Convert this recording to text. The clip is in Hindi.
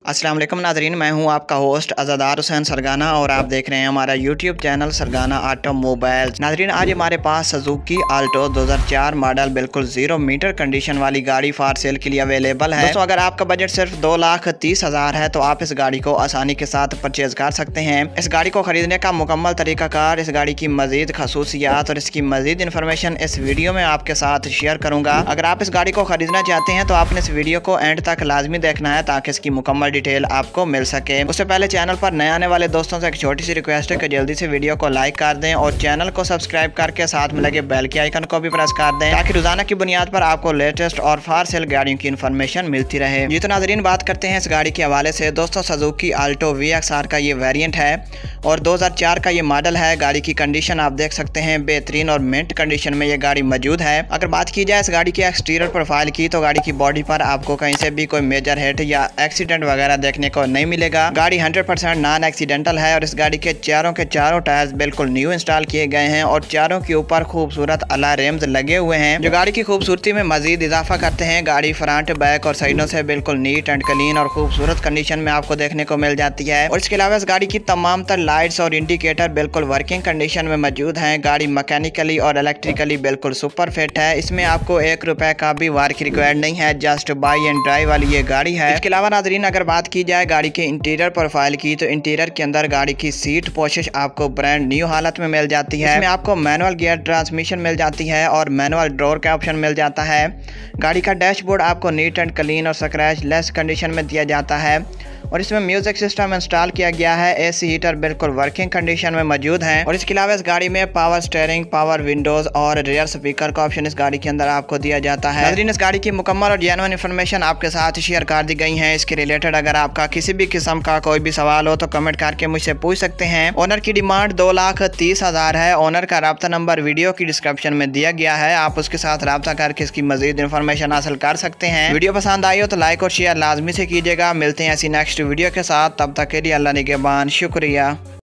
अस्सलाम वालेकुम नाज़रीन, मैं हूं आपका होस्ट अज़ादार हुसैन सरगाना और आप देख रहे हैं हमारा यूट्यूब चैनल सरगाना ऑटोमोबाइल्स। नाज़रीन, आज हमारे पास सुजुकी आल्टो 2004 मॉडल बिल्कुल 0 मीटर कंडीशन वाली गाड़ी फॉर सेल के लिए अवेलेबल है। दोस्तों, अगर आपका बजट सिर्फ 2,30,000 है तो आप इस गाड़ी को आसानी के साथ परचेज कर सकते हैं। इस गाड़ी को खरीदने का मुकम्मल तरीकाकार, इस गाड़ी की मजीद खसूसियात और इसकी मजीद इन्फॉर्मेशन इस वीडियो में आपके साथ शेयर करूँगा। अगर आप इस गाड़ी को खरीदना चाहते हैं तो आपने इस वीडियो को एंड तक लाजमी देखना है ताकि इसकी मुकम्मल डिटेल आपको मिल सके। उससे पहले चैनल पर नए आने वाले दोस्तों से एक छोटी सी रिक्वेस्ट है कि जल्दी से वीडियो को लाइक कर दें और चैनल को सब्सक्राइब करके साथ में लगे बेल के आइकन को भी प्रेस कर दें ताकि रोजाना की बुनियाद पर आपको लेटेस्ट और फॉर सेल गाड़ियों की इन्फॉर्मेशन मिलती रहे। जी तो नाजरीन, बात करते हैं इस गाड़ी के हवाले से। दोस्तों, सुजुकी आल्टो VXR का ये वेरिएंट है और 2004 का ये मॉडल है। गाड़ी की कंडीशन आप देख सकते हैं बेहतरीन और मिंट कंडीशन में ये गाड़ी मौजूद है। अगर बात की जाए इस गाड़ी के एक्सटीरियर प्रोफाइल की तो गाड़ी की बॉडी पर आपको कहीं से भी कोई मेजर हिट या एक्सीडेंट वगैरह देखने को नहीं मिलेगा। गाड़ी 100% नॉन एक्सीडेंटल है और इस गाड़ी के चारों टायर्स बिल्कुल न्यू इंस्टॉल किए गए हैं और चारों के ऊपर खूबसूरत अला रिम्स लगे हुए हैं जो गाड़ी की खूबसूरती में मजीद इजाफा करते हैं। गाड़ी फ्रंट, बैक और साइडों से बिल्कुल नीट एंड क्लीन और खूबसूरत कंडीशन में आपको देखने को मिल जाती है। और इसके अलावा इस गाड़ी की तमाम तर लाइट्स और इंडिकेटर बिल्कुल वर्किंग कंडीशन में मौजूद हैं। गाड़ी मैकेनिकली और इलेक्ट्रिकली बिल्कुल सुपर फिट है। इसमें आपको ₹1 का भी वर्क रिक्वायर्ड नहीं है, जस्ट बाई एंड ड्राइव वाली ये गाड़ी है। इसके अलावा नाजरीन, अगर बात की जाए गाड़ी के इंटीरियर प्रोफाइल की तो इंटीरियर के अंदर गाड़ी की सीट पोशिश आपको ब्रांड न्यू हालत में मिल जाती है। इसमें आपको मैनुअल गियर ट्रांसमिशन मिल जाती है और मैनुअल ड्रॉर का ऑप्शन मिल जाता है। गाड़ी का डैशबोर्ड आपको नीट एंड क्लीन और स्क्रैच लेस कंडीशन में दिया जाता है और इसमें म्यूजिक सिस्टम इंस्टॉल किया गया है। AC हीटर बिल्कुल वर्किंग कंडीशन में मौजूद है और इसके अलावा इस गाड़ी में पावर स्टीयरिंग, पावर विंडोज और रियर स्पीकर का ऑप्शन इस गाड़ी के अंदर आपको दिया जाता है। नाज़रीन, इस गाड़ी की मुकम्मल और जेन्युइन इन्फॉर्मेशन आपके साथ शेयर कर दी गई है। इसके रिलेटेड अगर आपका किसी भी किस्म का कोई भी सवाल हो तो कमेंट करके मुझसे पूछ सकते हैं। ओनर की डिमांड 2,30,000 है। ओनर का राब्ता नंबर वीडियो की डिस्क्रिप्शन में दिया गया है, आप उसके साथ राब्ता करके इसकी मजीद इन्फॉर्मेशन हासिल कर सकते हैं। वीडियो पसंद आई हो तो लाइक और शेयर लाजमी से कीजिएगा। मिलते हैं ऐसी नेक्स्ट वीडियो के साथ, तब तक के लिए अल्लाह निगहबान। शुक्रिया।